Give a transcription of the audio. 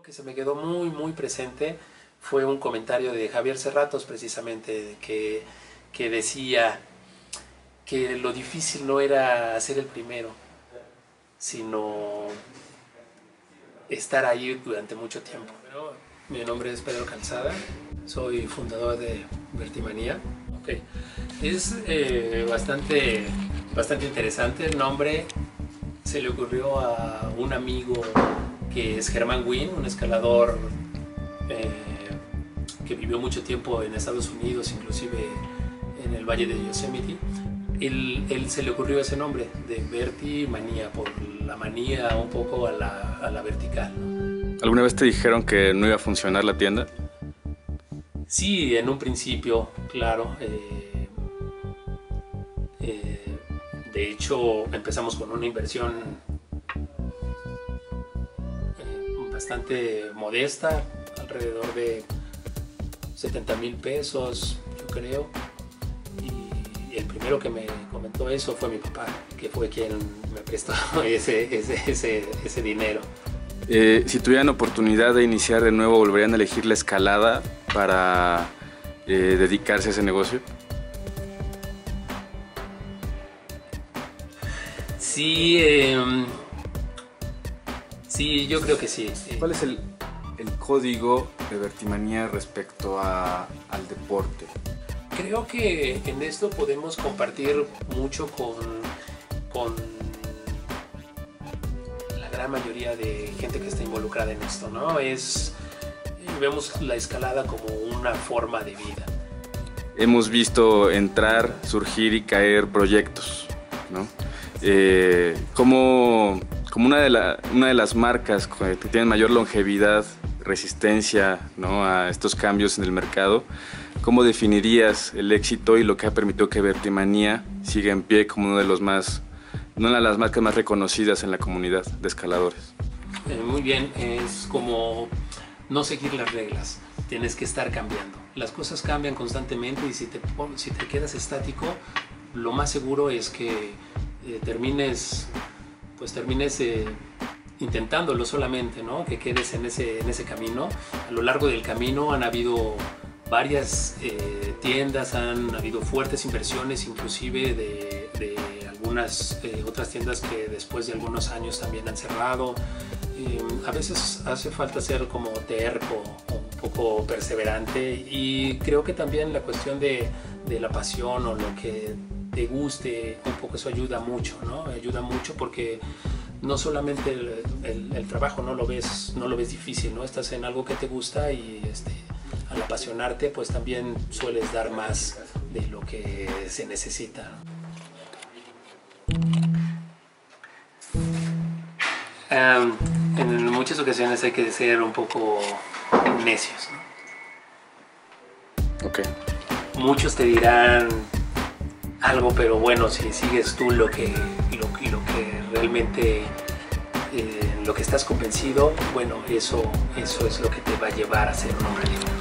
Que se me quedó muy presente fue un comentario de Javier Cerratos, precisamente, que decía que lo difícil no era ser el primero, sino estar ahí durante mucho tiempo. Mi nombre es Pedro Calzada, soy fundador de Vertimanía. Okay. Es bastante interesante el nombre. Se le ocurrió a un amigo que es Germán Wynn, un escalador que vivió mucho tiempo en Estados Unidos, inclusive en el Valle de Yosemite. Él se le ocurrió ese nombre de Vertimanía, por la manía un poco a la vertical, ¿no? ¿Alguna vez te dijeron que no iba a funcionar la tienda? Sí, en un principio, claro. De hecho, empezamos con una inversión bastante modesta, alrededor de 70,000 pesos, yo creo. Y el primero que me comentó eso fue mi papá, que fue quien me prestó ese dinero. Si tuvieran oportunidad de iniciar de nuevo, ¿volverían a elegir la escalada para dedicarse a ese negocio? Sí, sí, yo creo que sí. ¿Cuál es el código de Vertimanía respecto al deporte? Creo que en esto podemos compartir mucho con la gran mayoría de gente que está involucrada en esto, ¿no? Vemos la escalada como una forma de vida. Hemos visto entrar, surgir y caer proyectos, ¿no? Como una de las marcas que tienen mayor longevidad, resistencia, ¿no?, a estos cambios en el mercado, ¿cómo definirías el éxito y lo que ha permitido que Vertimanía siga en pie como una de las marcas más reconocidas en la comunidad de escaladores? Muy bien, es como no seguir las reglas, tienes que estar cambiando. Las cosas cambian constantemente y si te quedas estático, lo más seguro es que termines intentándolo solamente, ¿no? Que quedes en ese camino. A lo largo del camino han habido varias tiendas, han habido fuertes inversiones, inclusive de algunas otras tiendas que después de algunos años también han cerrado. A veces hace falta ser como terco, un poco perseverante, y creo que también la cuestión de la pasión o lo que te guste, un poco eso ayuda mucho, ¿no? Ayuda mucho porque no solamente el trabajo no lo ves difícil, ¿no? Estás en algo que te gusta y al apasionarte pues también sueles dar más de lo que se necesita. En muchas ocasiones hay que ser un poco necios, ¿no? Okay. Muchos te dirán algo, pero bueno, si sigues tú lo que realmente lo que estás convencido, bueno, eso es lo que te va a llevar a ser un hombre libre.